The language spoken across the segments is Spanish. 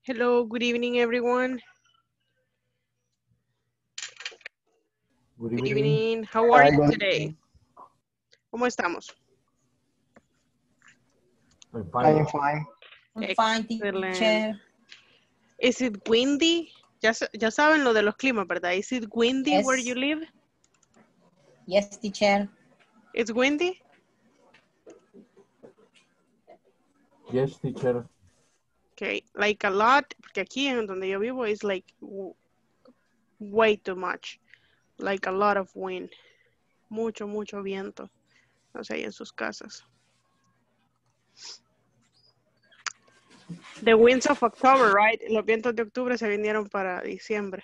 Hello, good evening, everyone. Good Good evening. evening. How are you today? ¿Cómo estamos? I'm I fine. am fine. I'm fine, Excellent. teacher. Is it windy? Ya saben lo de los climas, ¿verdad? Is it windy where you Yes. live? Yes, teacher. It's windy? Yes, teacher. Okay, like a lot, porque aquí en donde yo vivo is like way too much. Like a lot of wind. Mucho, mucho viento. No sé, ahí en sus casas. The winds of October, right? Los vientos de octubre se vinieron para diciembre.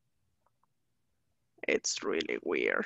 It's really weird.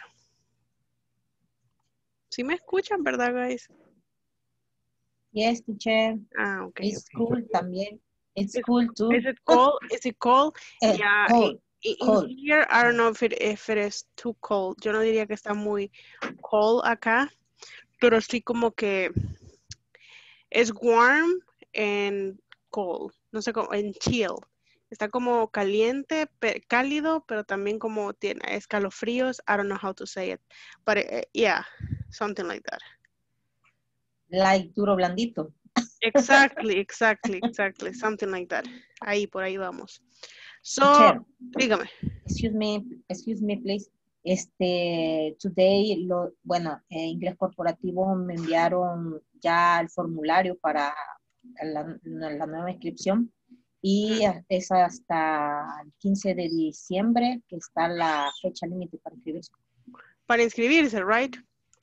¿Sí me escuchan, verdad, guys? Yes, teacher. Ah, okay. It's cool también. It's Is, cool too. is it cold? Is it cold? Yeah. Cold. In Cold. here, I don't know if it is too cold. Yo no diría que está muy cold acá, pero sí como que es warm and cold. No sé cómo, en chill. Está como caliente, cálido, pero también como tiene escalofríos. I don't know how to say it. But yeah, something like that. Like duro blandito. Exactly. Something like that. Ahí, por ahí vamos. So, Teacher, dígame. excuse me, please. Today, inglés corporativo me enviaron ya el formulario para la nueva inscripción y es hasta el 15 de diciembre que está la fecha límite para inscribirse. Para inscribirse, right?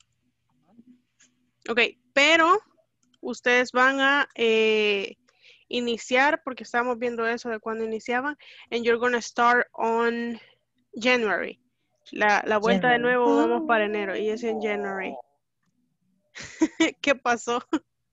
Ok, pero ustedes van a iniciar, porque estamos viendo eso de cuando iniciaban, and you're gonna start on January. La vuelta de January. nuevo vamos para enero y es en January. ¿Qué pasó?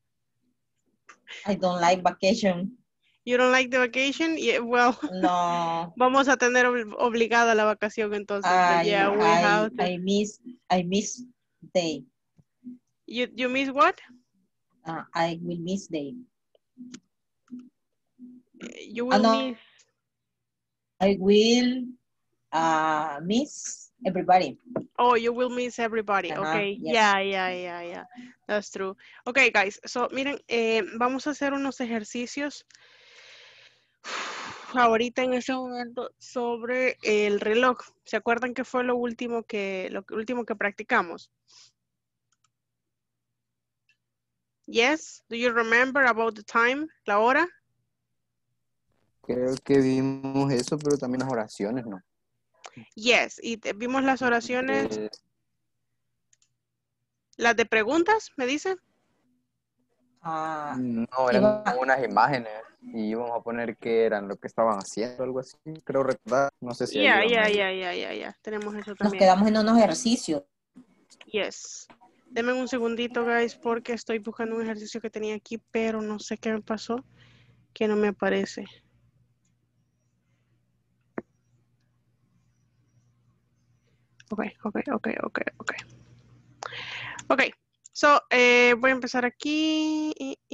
I don't like vacation. You don't like the vacation? Yeah, well, No. vamos a tener obligada la vacación entonces. But yeah, we have to. I miss day. You miss what? I will miss day. You will miss. I will miss everybody. Oh, you will miss everybody. Okay. Yes. Yeah. That's true. Okay, guys. So, miren, vamos a hacer unos ejercicios ahorita en este momento sobre el reloj. ¿Se acuerdan que fue lo último que practicamos? Yes. Do you remember about the time? La hora. Creo que vimos eso, pero también las oraciones, ¿no? Yes. Y vimos las oraciones. Las de preguntas, ¿me dice? No, eran unas imágenes y íbamos a poner que eran lo que estaban haciendo, algo así. Creo recordar, no sé si Ya. ahí Tenemos eso Nos también. quedamos en unos ejercicios. Yes. Denme un segundito, guys, porque estoy buscando un ejercicio que tenía aquí, pero no sé qué me pasó, que no me aparece. Ok, so, voy a empezar aquí.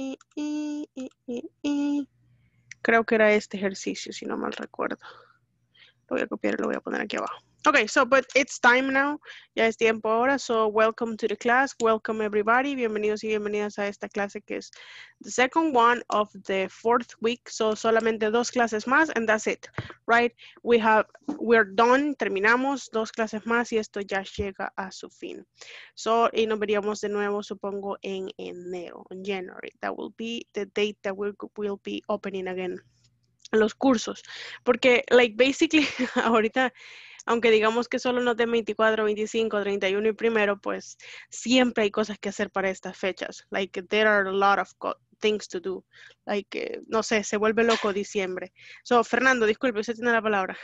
Creo que era este ejercicio, si no mal recuerdo. Lo voy a copiar y lo voy a poner aquí abajo. Okay, so, but it's time now. Ya es tiempo ahora. So, welcome to the class. Welcome everybody. Bienvenidos y bienvenidas a esta clase que es the second one of the fourth week. So, solamente 2 clases más and that's it, right? We're done. Terminamos 2 clases más y esto ya llega a su fin. So, y nos veríamos de nuevo, supongo, en enero, en January. That will be the date that we'll be opening again los cursos. Porque, like, basically, ahorita, aunque digamos que solo nos den 24, 25, 31 y primero, pues siempre hay cosas que hacer para estas fechas. Like, there are a lot of things to do. Like, no sé, se vuelve loco diciembre. So, Fernando, disculpe, usted tiene la palabra.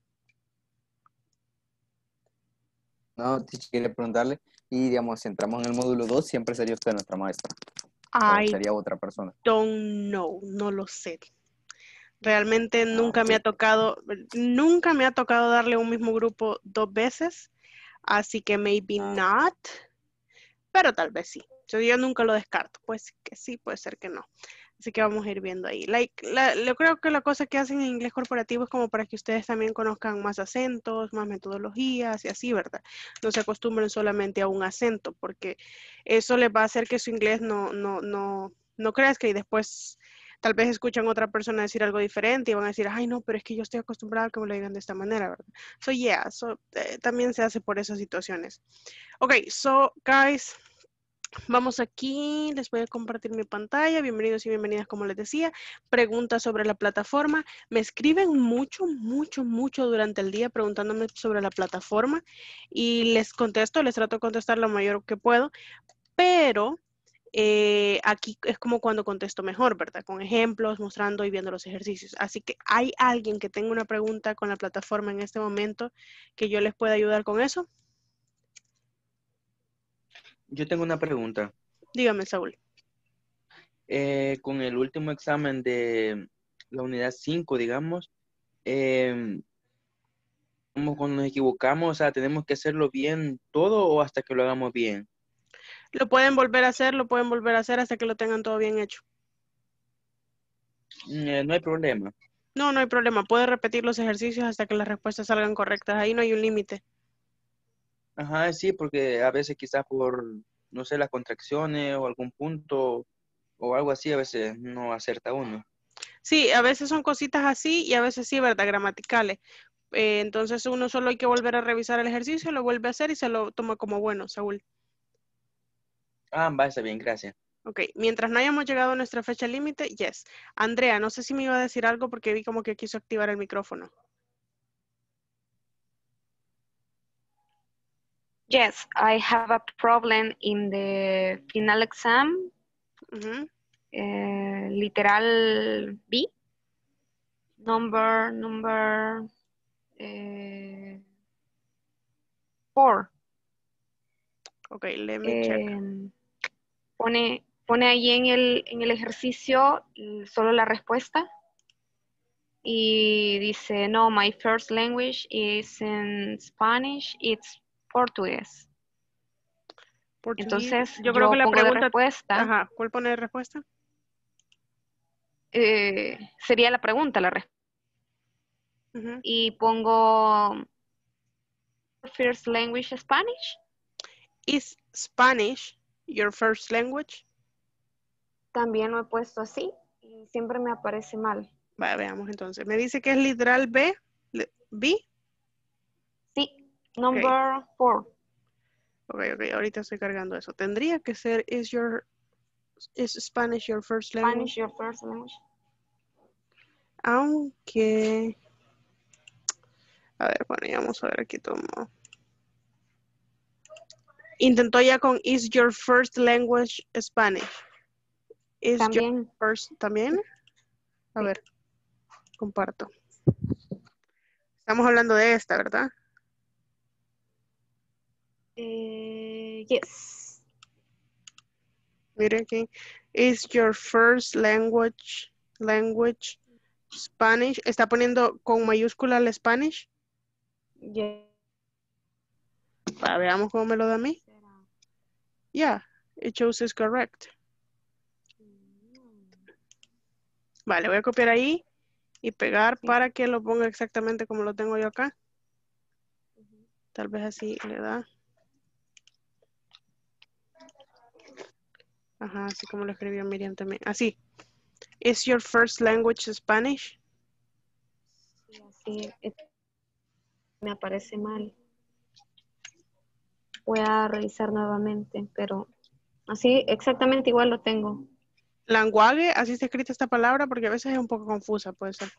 No, quería preguntarle, y digamos, si entramos en el módulo 2, siempre sería usted nuestra maestra. I sería otra persona. don't know, no lo sé. Realmente nunca me ha tocado darle un mismo grupo 2 veces, así que maybe not, pero tal vez sí. Yo nunca lo descarto, pues que sí, puede ser que no. Así que vamos a ir viendo ahí. Yo creo que la cosa que hacen en inglés corporativo es como para que ustedes también conozcan más acentos, más metodologías y así, ¿verdad? No se acostumbren solamente a un acento, porque eso les va a hacer que su inglés no crezca y después tal vez escuchan a otra persona decir algo diferente y van a decir, ay, no, pero es que yo estoy acostumbrada a que me lo digan de esta manera, ¿verdad? También se hace por esas situaciones. Ok, so, guys, vamos aquí, les voy a compartir mi pantalla. Bienvenidos y bienvenidas, como les decía. Preguntas sobre la plataforma. Me escriben mucho durante el día preguntándome sobre la plataforma y les contesto, les trato de contestar lo mayor que puedo, pero aquí es como cuando contesto mejor, ¿verdad? Con ejemplos, mostrando y viendo los ejercicios. Así que, ¿hay alguien que tenga una pregunta con la plataforma en este momento que yo les pueda ayudar con eso? Yo tengo una pregunta. Dígame, Saúl. Con el último examen de la unidad 5, digamos, como cuando nos equivocamos, o sea, ¿tenemos que hacerlo bien todo o hasta que lo hagamos bien? Lo pueden volver a hacer hasta que lo tengan todo bien hecho. No hay problema. No hay problema. Puede repetir los ejercicios hasta que las respuestas salgan correctas. Ahí no hay un límite. Ajá, sí, porque a veces quizás por, no sé, las contracciones o algún punto o algo así, a veces no acerta uno. Sí, a veces son cositas así y a veces sí, ¿verdad? Gramaticales. Entonces uno solo hay que volver a revisar el ejercicio, lo vuelve a hacer y se lo toma como bueno, Saúl. Ah, va, está bien, gracias. Ok, mientras no hayamos llegado a nuestra fecha límite, yes. Andrea, no sé si me iba a decir algo porque vi como que quiso activar el micrófono. Yes, I have a problem in the final exam, Ujú. literal B, number 4. Ok, let me check. Pone ahí en el ejercicio solo la respuesta y dice, no, my first language is in Spanish, it's Portugués. Portugués. Entonces, Yo creo que la pongo de pregunta, respuesta, ajá, ¿cuál pone de respuesta? sería la pregunta, la respuesta. Ujú. Y pongo first language Spanish. Is Spanish your first language? También lo he puesto así y siempre me aparece mal. Vaya, veamos entonces. Me dice que es literal B. ¿B? Sí, number 4. Ok, ahorita estoy cargando eso. Tendría que ser is Spanish your first language? Spanish your first language. Aunque, a ver, bueno, ya vamos a ver aquí todo. Intentó ya con is your first language Spanish. Is your También. first, ¿también? A Sí. ver, comparto. Estamos hablando de esta, ¿verdad? Yes. Mire aquí. Is your first language Spanish? ¿Está poniendo con mayúscula el Spanish? Yes. Veamos cómo me lo da a mí. Yeah, it chooses correct. Vale, voy a copiar ahí y pegar para que lo ponga exactamente como lo tengo yo acá. Tal vez así le da. Ajá, así como lo escribió Miriam también. Así. Is your first language Spanish? Sí, así me aparece mal. Voy a revisar nuevamente, pero así exactamente igual lo tengo. Language, así está escrita esta palabra porque a veces es un poco confusa, puede ser.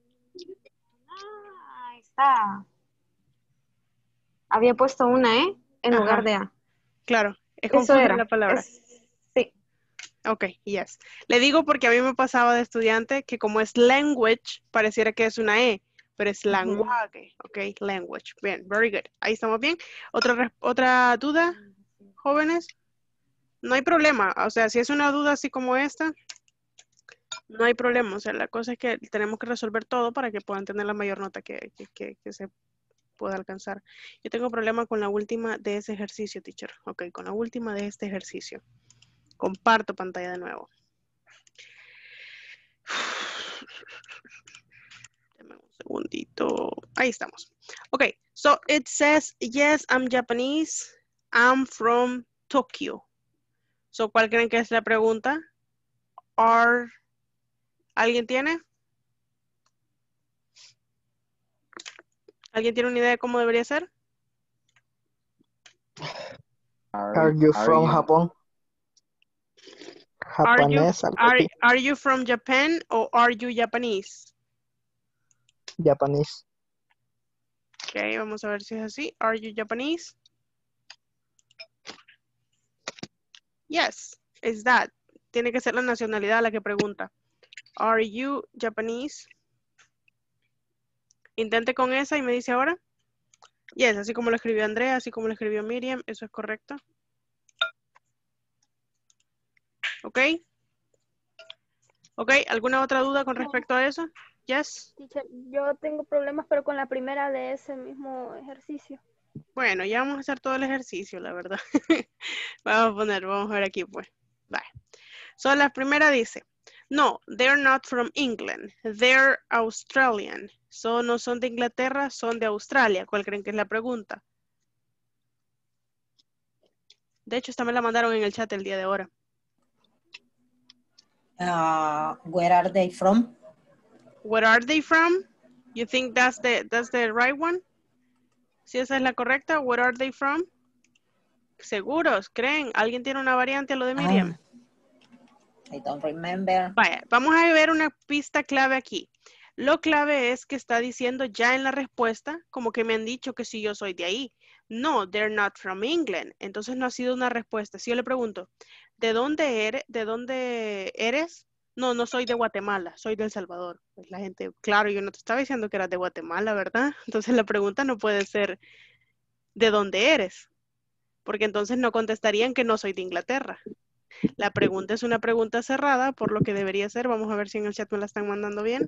Ah, ahí está. Había puesto una E en lugar de A. Claro, es Eso confusa era. la palabra. Sí. Ok, yes. Le digo porque a mí me pasaba de estudiante que como es language, pareciera que es una E, pero es language. Ok, language. Bien, very good. Ahí estamos bien. ¿Otra duda, jóvenes? No hay problema. O sea, si es una duda así como esta, no hay problema. O sea, la cosa es que tenemos que resolver todo para que puedan tener la mayor nota que se pueda alcanzar. Yo tengo problema con la última de ese ejercicio, teacher. Ok, con la última de este ejercicio. Comparto pantalla de nuevo. Segundito. Ahí estamos. Okay, so it says, yes, I'm Japanese. I'm from Tokyo. So, ¿cuál creen que es la pregunta? ¿Alguien tiene? ¿Alguien tiene una idea de cómo debería ser? Are you from Japón? Japonés, algo así. Are you from Japan or are you Japanese? Japanese. Ok, vamos a ver si es así. Are you Japanese? Yes, is that. Tiene que ser la nacionalidad la que pregunta. Are you Japanese? Intente con esa y me dice ahora. Yes, así como lo escribió Andrea, así como lo escribió Miriam, eso es correcto. ¿Ok? ¿Ok? ¿Alguna otra duda con respecto a eso? Yes. Teacher, yo tengo problemas, pero con la primera de ese mismo ejercicio. Bueno, ya vamos a hacer todo el ejercicio, la verdad. Vamos a ver aquí, pues. Vale. So, la primera dice, no, they're not from England, they're Australian. So, no son de Inglaterra, son de Australia. ¿Cuál creen que es la pregunta? De hecho, esta me la mandaron en el chat el día de ahora. Where are they from? Where are they from? You think that's the right one? Si esa es la correcta, where are they from? ¿Seguros? ¿Creen? ¿Alguien tiene una variante a lo de Miriam? I don't remember. Vaya, vamos a ver una pista clave aquí. Lo clave es que está diciendo ya en la respuesta, como que me han dicho que si yo soy de ahí. No, they're not from England. Entonces no ha sido una respuesta. Si yo le pregunto, ¿de dónde eres? No, no soy de Guatemala, soy de El Salvador. Pues la gente, claro, yo no te estaba diciendo que eras de Guatemala, ¿verdad? Entonces la pregunta no puede ser, ¿de dónde eres? Porque entonces no contestarían que no soy de Inglaterra. La pregunta es una pregunta cerrada, por lo que debería ser. Vamos a ver si en el chat me la están mandando bien.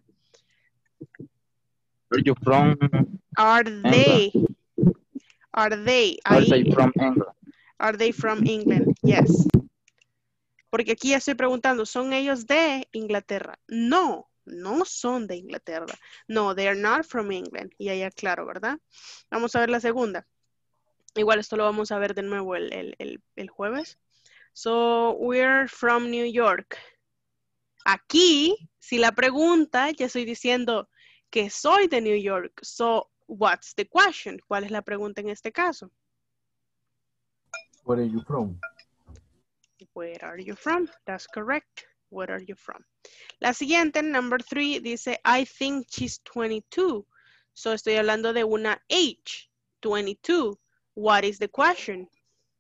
Are you from Are they? Are they from England? Are they from England? Yes. Porque aquí ya estoy preguntando, ¿son ellos de Inglaterra? No, no son de Inglaterra. No, they are not from England. Y ahí aclaro, ¿verdad? Vamos a ver la segunda. Igual esto lo vamos a ver de nuevo el jueves. So, we're from New York. Aquí, si la pregunta, ya estoy diciendo que soy de New York. So, what's the question? ¿Cuál es la pregunta en este caso? Where are you from? Where are you from? That's correct. Where are you from? La siguiente, number 3, dice, I think she's 22. So, estoy hablando de una age, 22. What is the question?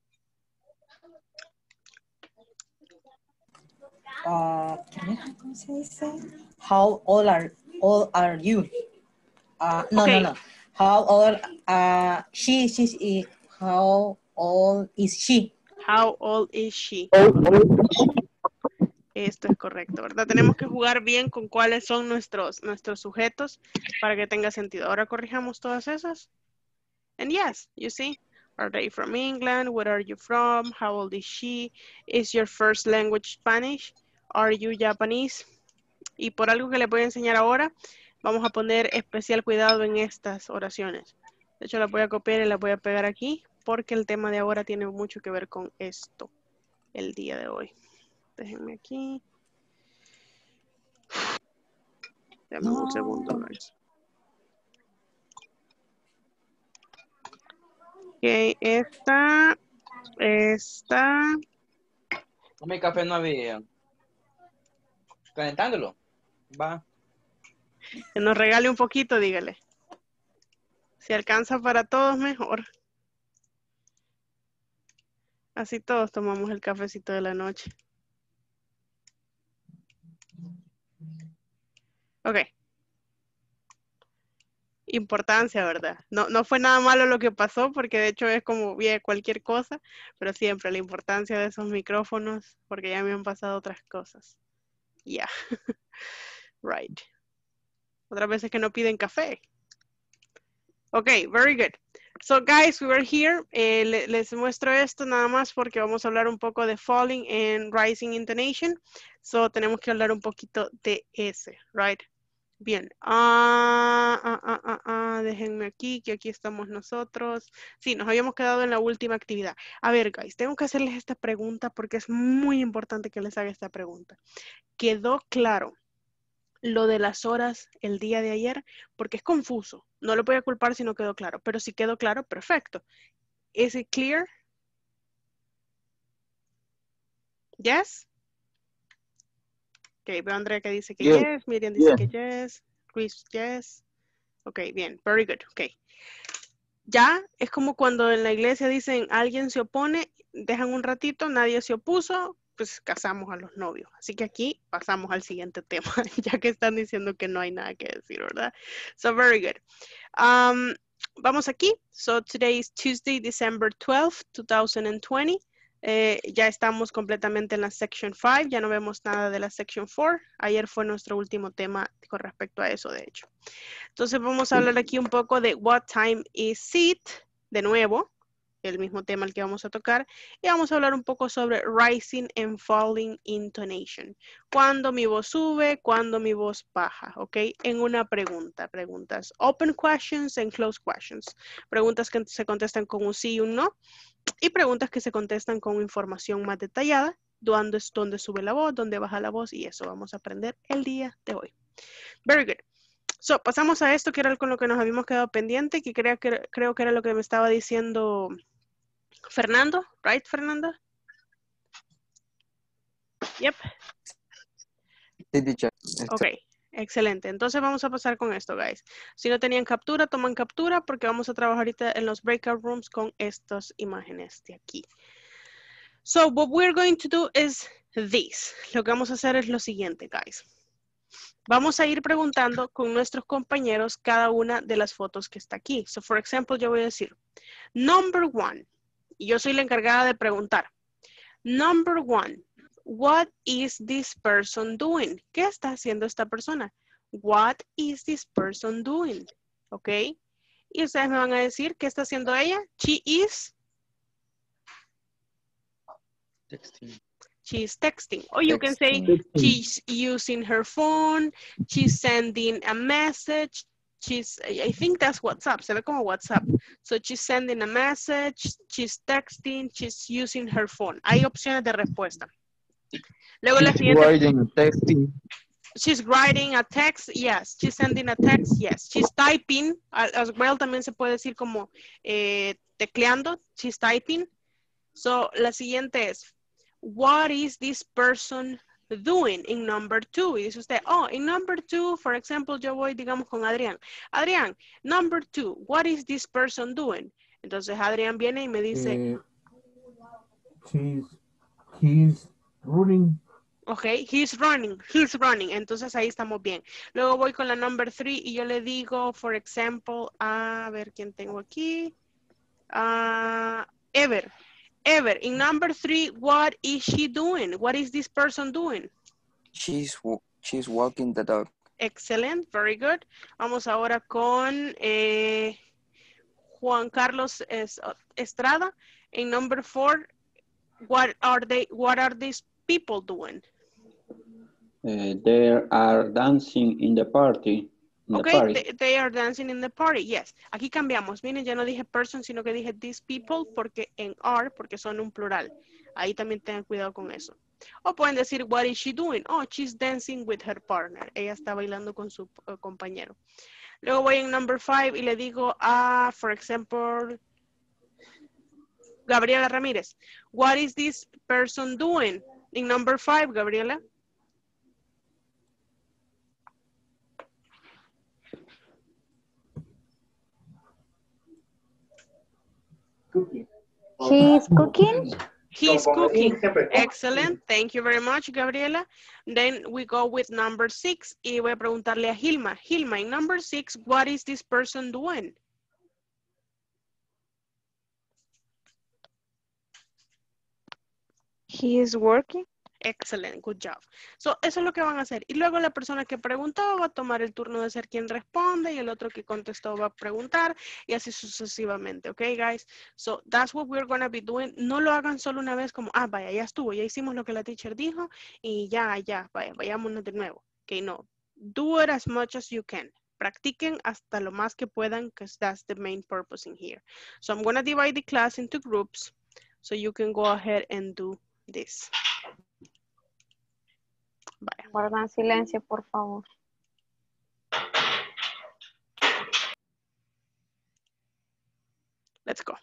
¿Cómo se dice? How old are you? No. How old how old is she? How old is she? Esto es correcto, ¿verdad? Tenemos que jugar bien con cuáles son nuestros sujetos para que tenga sentido. Ahora corrijamos todas esas. And yes, you see, are they from England? Where are you from? How old is she? Is your first language Spanish? Are you Japanese? Y por algo que les voy a enseñar ahora, vamos a poner especial cuidado en estas oraciones. De hecho, las voy a copiar y las voy a pegar aquí porque el tema de ahora tiene mucho que ver con esto el día de hoy. Déjenme aquí. Dame un segundo, guys. Ok, esta. Mi café no había. Calentándolo. Va. Que nos regale un poquito, dígale. Si alcanza para todos, mejor. Así todos tomamos el cafecito de la noche. Ok. Importancia, ¿verdad? No fue nada malo lo que pasó, porque de hecho es como bien cualquier cosa, pero siempre la importancia de esos micrófonos, porque ya me han pasado otras cosas. Yeah. Right. Otras veces que no piden café. Ok, very good. So guys, we were here. Les muestro esto nada más porque vamos a hablar un poco de falling and rising intonation. So tenemos que hablar un poquito de ese, right? Bien. Déjenme aquí, que aquí estamos nosotros. Sí, nos habíamos quedado en la última actividad. A ver, guys, tengo que hacerles esta pregunta porque es muy importante que les haga esta pregunta. ¿Quedó claro lo de las horas el día de ayer? Porque es confuso. No lo voy a culpar si no quedó claro, pero si quedó claro, perfecto. ¿Is it clear? Yes? Ok, veo a Andrea que dice que yes. Miriam dice que yes. Luis, yes. Ok, bien. Very good. Ok. Ya es como cuando en la iglesia dicen alguien se opone, dejan un ratito, nadie se opuso, pues casamos a los novios. Así que aquí pasamos al siguiente tema, ya que están diciendo que no hay nada que decir, ¿verdad? So, very good. Vamos aquí. So, today is Tuesday, December 12th, 2020. Ya estamos completamente en la Section 5, ya no vemos nada de la Section 4. Ayer fue nuestro último tema con respecto a eso, de hecho. Entonces vamos a hablar aquí un poco de what time is it, de nuevo, el mismo tema al que vamos a tocar, y vamos a hablar un poco sobre rising and falling intonation. Cuando mi voz sube, cuando mi voz baja, ¿ok? En una pregunta, preguntas open questions and closed questions. Preguntas que se contestan con un sí y un no, y preguntas que se contestan con información más detallada, dónde sube la voz, dónde baja la voz, y eso vamos a aprender el día de hoy. Very good. So, pasamos a esto que era con lo que nos habíamos quedado pendiente, que creo que era lo que me estaba diciendo Fernando, right, Fernando? Yep. Sí, teacher. Ok, excelente. Entonces vamos a pasar con esto, guys. Si no tenían captura, toman captura porque vamos a trabajar ahorita en los breakout rooms con estas imágenes de aquí. So, what we're going to do is this. Lo que vamos a hacer es lo siguiente, guys. Vamos a ir preguntando con nuestros compañeros cada una de las fotos que está aquí. So, for example, yo voy a decir, number one, y yo soy la encargada de preguntar. Number one, what is this person doing? ¿Qué está haciendo esta persona? What is this person doing? ¿Ok? Y ustedes me van a decir, ¿qué está haciendo ella? She is Texting. She's texting. Or you can say she's using her phone, she's sending a message, I think that's WhatsApp, se ve como WhatsApp. So she's sending a message, she's texting, she's using her phone. Hay opciones de respuesta. Luego la siguiente. She's writing a text, yes. She's sending a text, yes. She's typing, as well, también se puede decir como tecleando, she's typing. So la siguiente es, what is this person doing in number two? Y dice usted, oh, in number two, for example, yo voy, digamos, con Adrián. Adrián, number two, what is this person doing? Entonces Adrián viene y me dice, he's running. ok, he's running. Entonces ahí estamos bien. Luego voy con la number three y yo le digo, for example, a ver quién tengo aquí. Ever, in number three, what is she doing? What is this person doing? She's walking the dog. Excellent, very good. Vamos ahora con Juan Carlos Estrada. In number four, what are these people doing? They are dancing in the party. Okay, they are dancing in the party, yes. Aquí cambiamos. Miren, ya no dije person, sino que dije these people porque en are, porque son un plural. Ahí también tengan cuidado con eso. O pueden decir, what is she doing? Oh, she's dancing with her partner. Ella está bailando con su compañero. Luego voy en number 5 y le digo a, for example, Gabriela Ramírez. What is this person doing? In number 5, Gabriela. He's cooking. He's cooking. Excellent. Thank you very much, Gabriela. Then we go with number 6. Y voy a preguntarle a Hilma. Hilma, in number 6, what is this person doing? He is working. Excellent, good job. So, eso es lo que van a hacer. Y luego la persona que preguntó va a tomar el turno de ser quien responde y el otro que contestó va a preguntar y así sucesivamente, ¿ok, guys? So, that's what we're going to be doing. No lo hagan solo una vez como, vaya, ya estuvo, ya hicimos lo que la teacher dijo y ya, vaya, vayámonos de nuevo. Ok, no. Do it as much as you can. Practiquen hasta lo más que puedan, because that's the main purpose in here. So I'm going to divide the class into groups so you can go ahead and do this. Vaya. Guardan silencio, por favor. Let's go.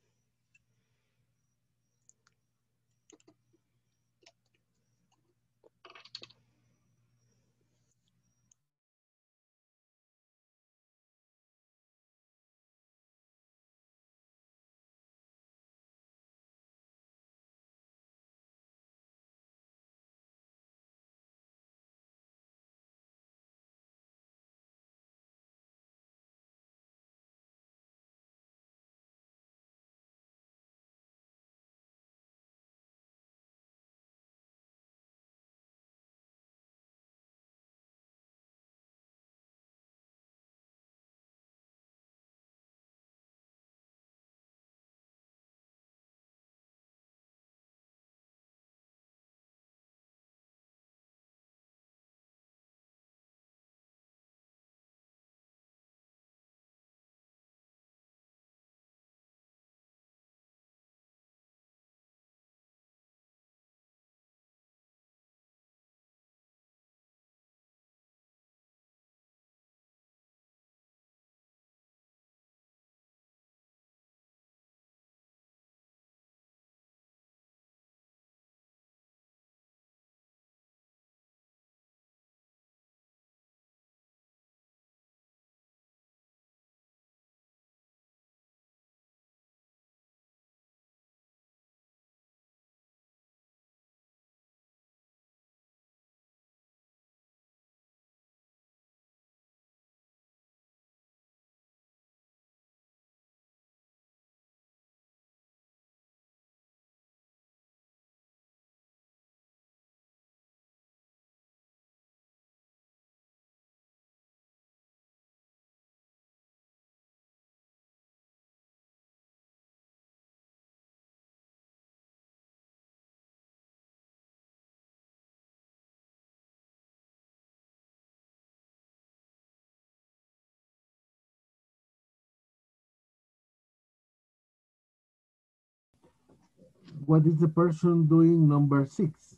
What is the person doing number 6?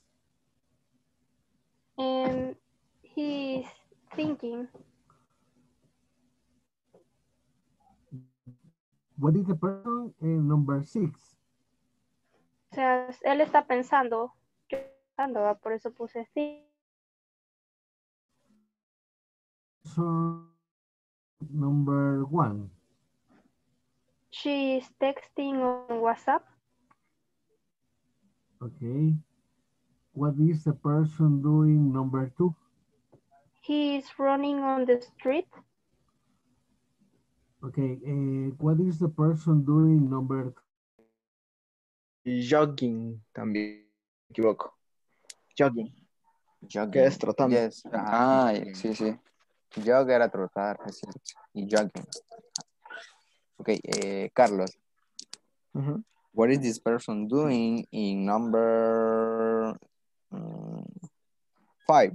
And he's thinking. What is the person in number 6? O sea, él está pensando. ¿Va? Por eso puse sí. So, number 1. She is texting on WhatsApp. Okay. What is the person doing number 2? He is running on the street. Okay. What is the person doing number 3? Jogging también, me equivoco. Jogging. Jogging. ¿Qué es trotando? Yes. Ah, sí, sí. Jog era trotar, es cierto. Y jogging. Ok, Carlos. What is this person doing in number 5?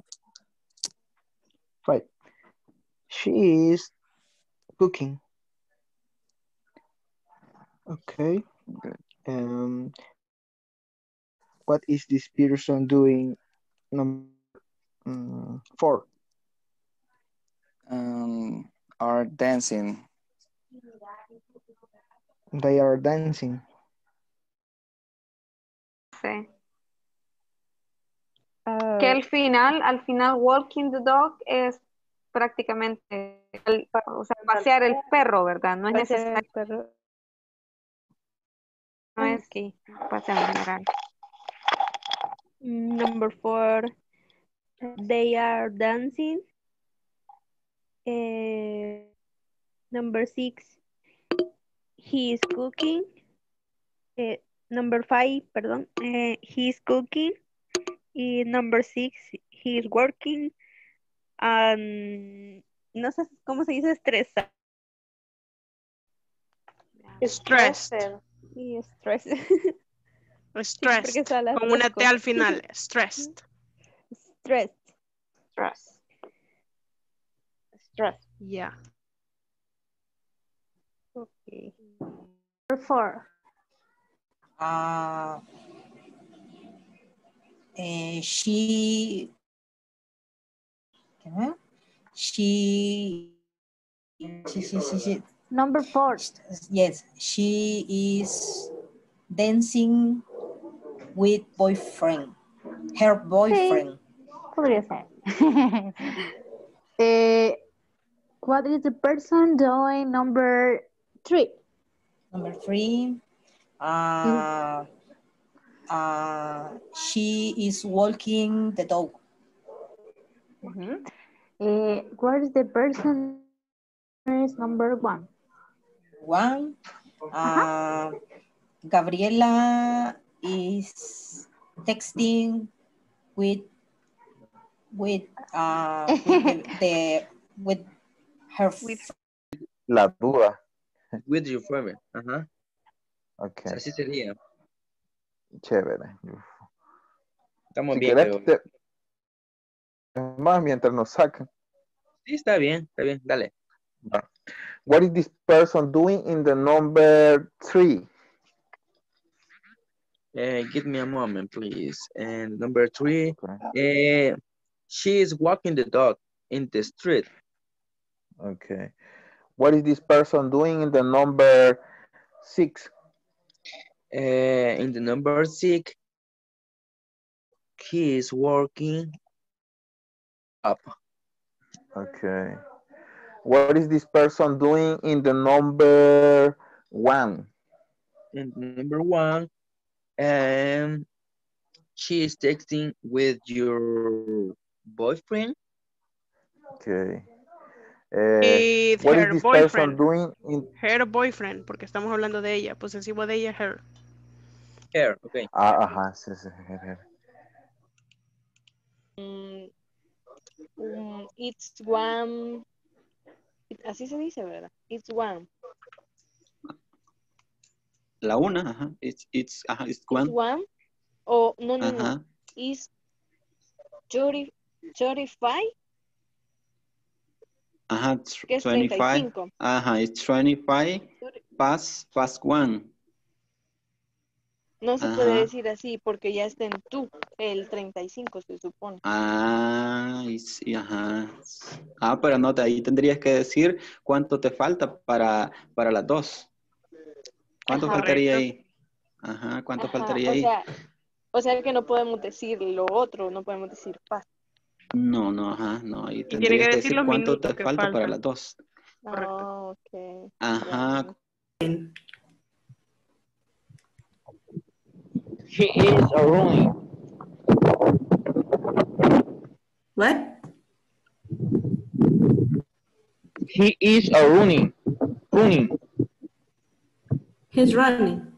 5. She is cooking. Okay. Good. What is this person doing number 4? Are dancing. They are dancing. Sí. Que al final, walking the dog es prácticamente, o sea, pasear el perro, ¿verdad? No es necesario. No es que paseo en general. Number 4. They are dancing. Number 6. He is cooking. Number 5, perdón. He is cooking. Y number 6, he is working. No sé cómo se dice estresa. Stressed. Sí, stressed. Stressed. Con una T al final. Stressed. Stressed. Stress. Dress. Yeah. Okay. Number 4. She Number 4. Yes, she is dancing with boyfriend. Her boyfriend. Podría ser. What is the person doing? Number 3. Number 3. She is walking the dog. What is the person is number 1? 1. Gabriela is texting with her La duda. With your friend. Ajá. Okay. Así sería. Chévere. Estamos Si bien, querés, creo. más mientras nos sacan. Sí, está bien, dale. What is this person doing in the number 3? Give me a moment, please. And number 3, Okay. she is walking the dog in the street. Okay. What is this person doing in the number 6? In the number 6, he is working up. Okay. What is this person doing in the number 1? In the number 1, she is texting with your boyfriend. Okay. With what is her this boyfriend. person doing in... Her boyfriend, porque estamos hablando de ella. Posesivo de ella, her. Her, okay. Ajá, sí, her. It's one. Así se dice, ¿verdad? It's one. La una, ajá. It's one. It's one. O no. It's 35. Ajá, Que es 25. 35. Ajá, it's 25 past 1. No se puede decir así porque ya está en tú, el 35 se supone. Ajá. Pero no, ahí tendrías que decir cuánto te falta para las 2. ¿Cuánto faltaría ahí? Ajá, ¿cuánto faltaría ahí? O sea que no podemos decir lo otro, no podemos decir paz. No, ajá, no. Ahí Y tiene tendrías que que decir decir los cuánto te minutos que falta para faltan. las 2. Correcto. Ok. Ajá. Bueno. He is a running. What? He is a running. He's running.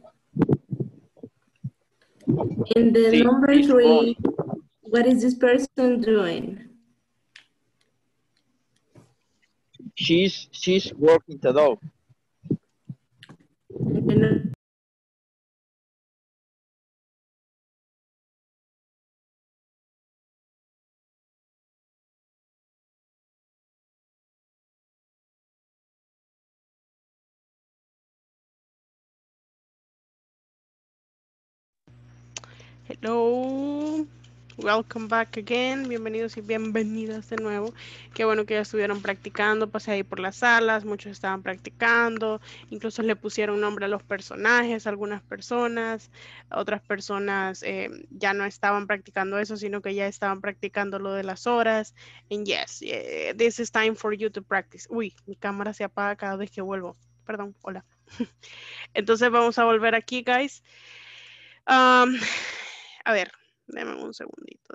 In the number 3, what is this person doing? She's walking the dog. Hello. Welcome back again. Bienvenidos y bienvenidas de nuevo. Qué bueno que ya estuvieron practicando. Pasé ahí por las salas, muchos estaban practicando. Incluso le pusieron nombre a los personajes, algunas personas. Otras personas ya no estaban practicando eso, sino que ya estaban practicando lo de las horas. And yes, this is time for you to practice. Uy, mi cámara se apaga cada vez que vuelvo. Perdón, hola. Entonces vamos a volver aquí, guys. A ver, déme un segundito.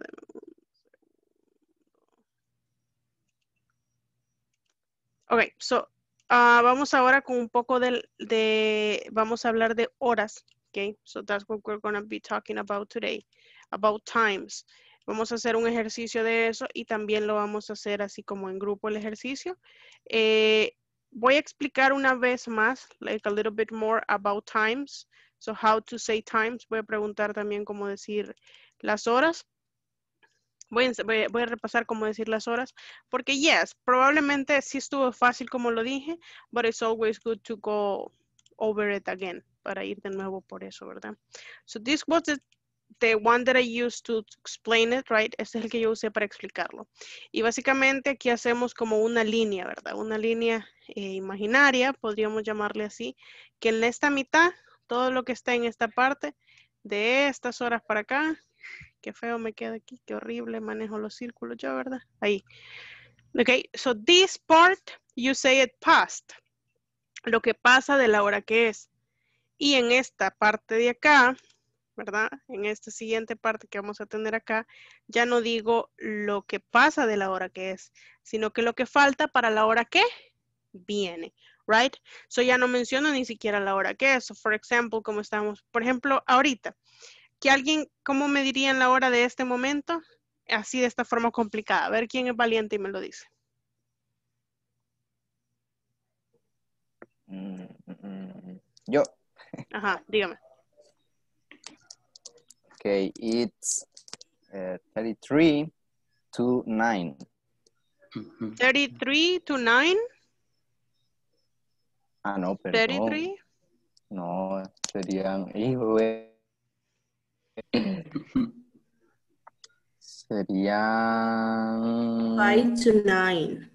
Ok, so, vamos ahora con un poco vamos a hablar de horas, ok? So that's what we're going to be talking about today, about times. Vamos a hacer un ejercicio de eso y también lo vamos a hacer así como en grupo el ejercicio. Voy a explicar una vez más, like a little bit more about times. So how to say times. Voy a preguntar también cómo decir las horas. Voy a repasar cómo decir las horas, porque yes, probablemente sí estuvo fácil como lo dije, but it's always good to go over it again, para ir de nuevo por eso, ¿verdad? So this was the one that I used to explain it, right? Este es el que yo usé para explicarlo. Y básicamente aquí hacemos como una línea, ¿verdad? Una línea imaginaria, podríamos llamarle así, que en esta mitad, todo lo que está en esta parte, de estas horas para acá, qué feo me queda aquí, qué horrible manejo los círculos yo, ¿verdad? Ahí. Ok, so this part, you say it past. Lo que pasa de la hora que es. Y en esta parte de acá, ¿verdad? En esta siguiente parte que vamos a tener acá, ya no digo lo que pasa de la hora que es, sino que lo que falta para la hora que viene, right? So ya no menciono ni siquiera la hora que es. So for example, como estamos, por ejemplo, ahorita, que alguien, ¿cómo me dirían la hora de este momento? Así de esta forma complicada. A ver quién es valiente y me lo dice. Yo. Ajá, dígame. Okay, it's 33 to 9. 33 to 9. Ah, no, perdón. 33. No, serían... Serían... 5 to 9.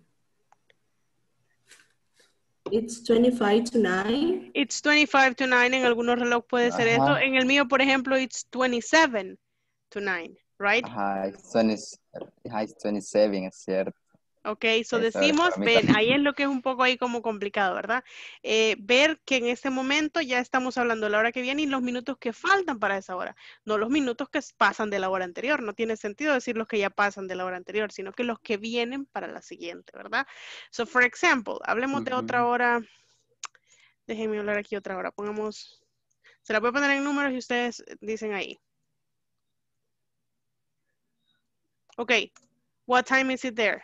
It's 25 to 9. It's 25 to 9. En algunos reloj puede ser eso. En el mío, por ejemplo, it's 27 to 9, right? Ajá, it's 27, es cierto. Ok, so Eso decimos, para mí ven, también. ahí es lo que es un poco ahí como complicado, ¿verdad? Ver que en este momento ya estamos hablando de la hora que viene y los minutos que faltan para esa hora, no los minutos que pasan de la hora anterior. No tiene sentido decir los que ya pasan de la hora anterior, sino que los que vienen para la siguiente, ¿verdad? So, for example, hablemos de otra hora. Déjenme hablar aquí otra hora. Pongamos, se la voy a poner en números y ustedes dicen ahí. Ok, what time is it there?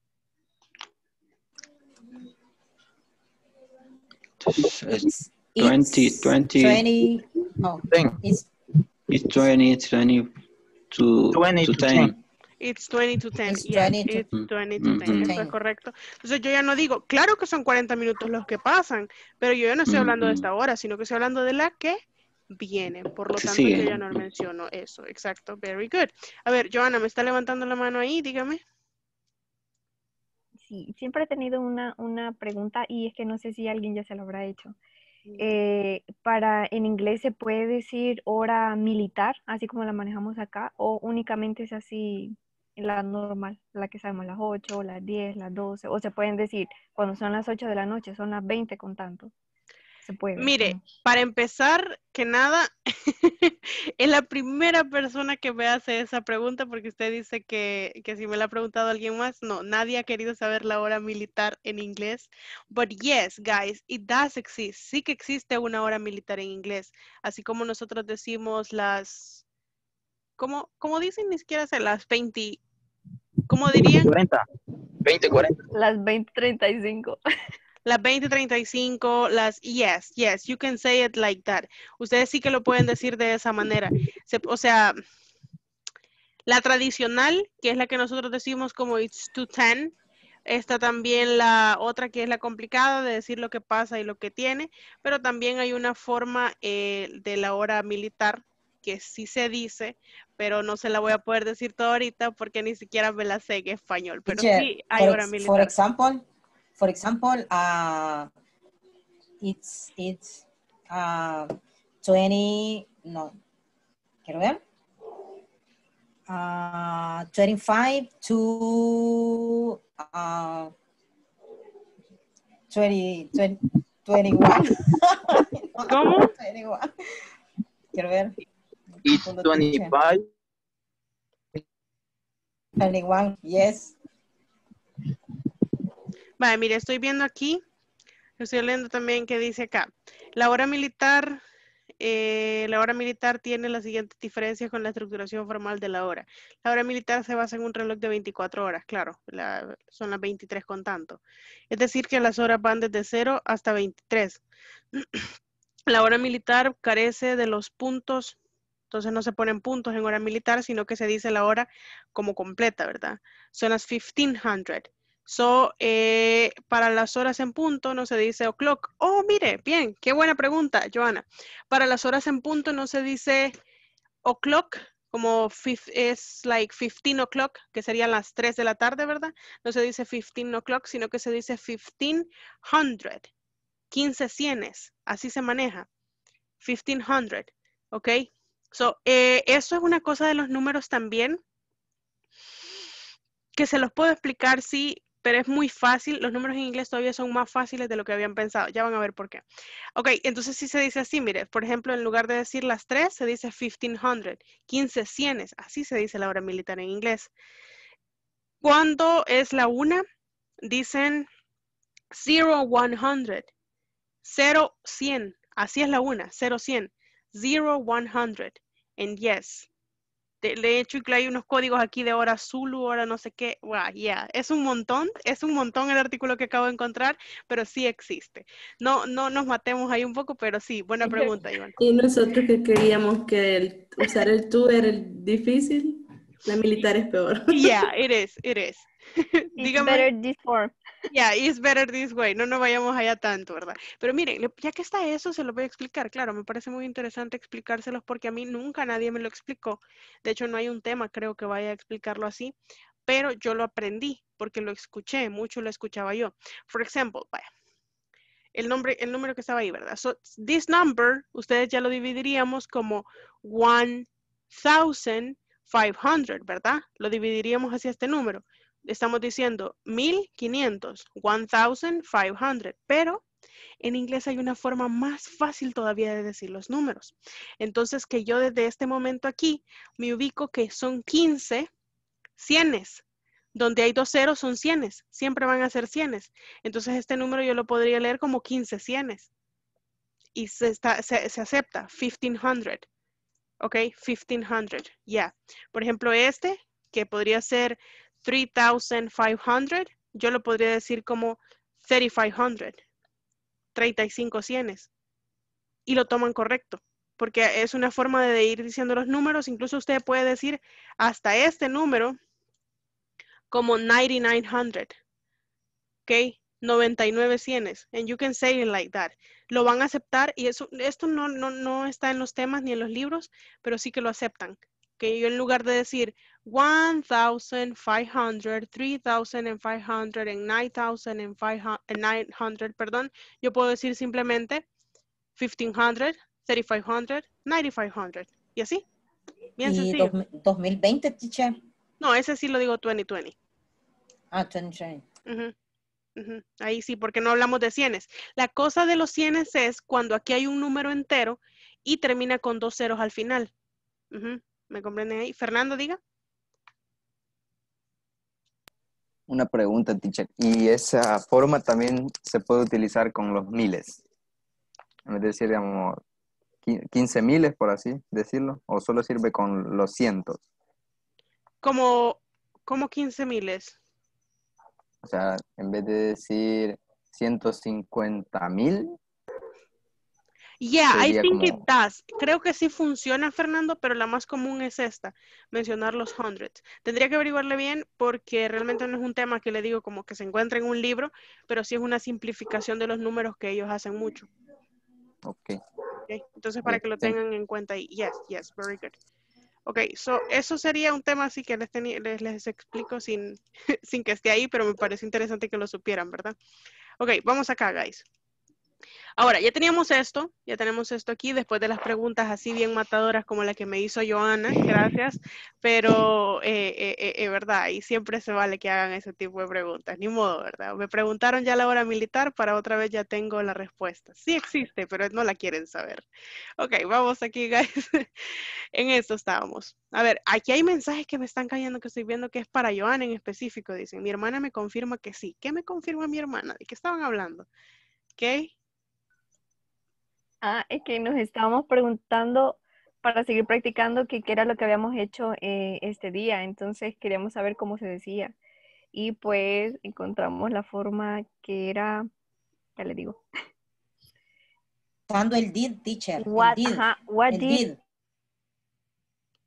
It's 20. Oh, It's 20 to 10. It's 20 to 10. It's Yes, 20 to- it's 20 to 10. Eso es correcto. Entonces yo ya no digo, claro que son 40 minutos los que pasan, pero yo ya no estoy hablando de esta hora, sino que estoy hablando de la que viene. Por lo Que tanto, sigue. yo ya no menciono eso. Exacto. Very good. A ver, Joana, ¿me está levantando la mano ahí? Dígame. Sí, siempre he tenido una pregunta y es que no sé si alguien ya se lo habrá hecho. En inglés se puede decir hora militar, así como la manejamos acá, o únicamente es así la normal, la que sabemos, las 8, las 10, las 12, o se pueden decir cuando son las 8 de la noche, son las 20 con tanto. Se puede. Mire, para empezar, que nada, es la primera persona que me hace esa pregunta porque usted dice que si me la ha preguntado alguien más, no, nadie ha querido saber la hora militar en inglés. But yes, guys, it does exist. Sí que existe una hora militar en inglés, así como nosotros decimos las, como dicen, ni siquiera sé, las 20, ¿cómo dirían? 40. 20:40. Las 20:35. Las 20:35, las yes, you can say it like that. Ustedes sí que lo pueden decir de esa manera. O sea, la tradicional, que es la que nosotros decimos como it's 2:10, está también la otra que es la complicada de decir lo que pasa y lo que tiene, pero también hay una forma de la hora militar que sí se dice, pero no se la voy a poder decir toda ahorita porque ni siquiera me la sé en español, pero sí hay hora militar. For example, it's 20, no, quiero ver, 25 to 21. ¿Cómo? 21. Quiero ver. It's 25. 21, yes. Vale, mire, estoy viendo aquí, estoy leyendo también que dice acá, la hora militar tiene las siguientes diferencias con la estructuración formal de la hora. La hora militar se basa en un reloj de 24 horas, claro, son las 23 con tanto. Es decir, que las horas van desde 0 hasta 23. La hora militar carece de los puntos Entonces no se ponen puntos en hora militar, sino que se dice la hora como completa, ¿verdad? Son las 1500. So, para las horas en punto no se dice o'clock. Oh, mire, bien, qué buena pregunta, Joana. Para las horas en punto no se dice o'clock, como es like 15 o'clock, que serían las 3 de la tarde, ¿verdad? No se dice 15 o'clock, sino que se dice 1500, 15 cienes, así se maneja, 1500, ¿ok? So, eso es una cosa de los números también, que se los puedo explicar, sí, pero es muy fácil. Los números en inglés todavía son más fáciles de lo que habían pensado. Ya van a ver por qué. Ok, entonces sí se dice así, mire, por ejemplo, en lugar de decir las 3, se dice 1500, 15 cienes. Así se dice la hora militar en inglés. Cuando es la 1, dicen 0100, 0, 100. Así es la 1, 0, 100. 0100. And yes. De hecho, hay unos códigos aquí de hora Zulu, hora no sé qué. Wow, yeah. Es un montón el artículo que acabo de encontrar, pero sí existe. No nos matemos ahí un poco, pero sí, buena pregunta, Iván. Y nosotros que creíamos que usar el tú era el difícil, la militar es peor. Yeah, it is. It's better this form. Yeah, it's better this way. No nos vayamos allá tanto, ¿verdad? Pero miren, ya que está eso, se lo voy a explicar. Claro, me parece muy interesante explicárselos porque a mí nunca nadie me lo explicó. De hecho, no hay un tema, creo, que vaya a explicarlo así, pero yo lo aprendí porque lo escuché, mucho lo escuchaba yo. For example, vaya, el número que estaba ahí, ¿verdad? So, this number, ustedes ya lo dividiríamos como 1500, ¿verdad? Lo dividiríamos hacia este número. Estamos diciendo 1500, 1500, pero en inglés hay una forma más fácil todavía de decir los números. Entonces, que yo desde este momento aquí me ubico que son 15 cienes. Donde hay 2 ceros son cienes, siempre van a ser cienes. Entonces, este número yo lo podría leer como 15 cienes. Y se acepta, 1500. ¿Ok? 1500, yeah. Por ejemplo, este, que podría ser 3500, yo lo podría decir como 3500, 35 cienes. Y lo toman correcto, porque es una forma de ir diciendo los números. Incluso usted puede decir hasta este número como 9900, ¿ok? 99 cienes, and you can say it like that. Lo van a aceptar y esto no está en los temas ni en los libros, pero sí que lo aceptan. Que yo en lugar de decir 1500, 3500 and 9500, perdón, yo puedo decir simplemente 1500, 3500, 9500 y así. Bien ¿Y sencillo. 2020, teacher? No, ese sí lo digo 2020. Ah, 2020. Ahí sí, porque no hablamos de cienes. La cosa de los cienes es cuando aquí hay un número entero y termina con 2 ceros al final. ¿Me comprenden ahí? Fernando, diga. Una pregunta, teacher. ¿Y esa forma también se puede utilizar con los miles? En vez de decir, digamos, 15 miles, por así decirlo, o solo sirve con los cientos. Como 15 miles. O sea, en vez de decir 150,000. Yeah, I think como... it does. Creo que sí funciona, Fernando, pero la más común es esta, mencionar los hundreds. Tendría que averiguarle bien porque realmente no es un tema que le digo como que se encuentra en un libro, pero sí es una simplificación de los números que ellos hacen mucho. Ok. Okay. Entonces, para que lo tengan en cuenta ahí. Yes, very good. Ok, so eso sería un tema así que les explico sin que esté ahí, pero me parece interesante que lo supieran, ¿verdad? Ok, vamos acá, guys. Ahora, ya tenemos esto aquí después de las preguntas así bien matadoras como la que me hizo Joana, gracias, pero verdad, y siempre se vale que hagan ese tipo de preguntas, ni modo, ¿verdad? Me preguntaron ya la hora militar, para otra vez ya tengo la respuesta. Sí existe, pero no la quieren saber. Ok, vamos aquí, guys. En esto estábamos. A ver, aquí hay mensajes que me están cayendo que estoy viendo que es para Joana en específico, dicen. Mi hermana me confirma que sí. ¿Qué me confirma mi hermana? ¿De qué estaban hablando? ¿Ok? Es que nos estábamos preguntando para seguir practicando qué era lo que habíamos hecho este día. Entonces queríamos saber cómo se decía. Y pues encontramos la forma que era, ya le digo. Usando el did, teacher. What el did. What el did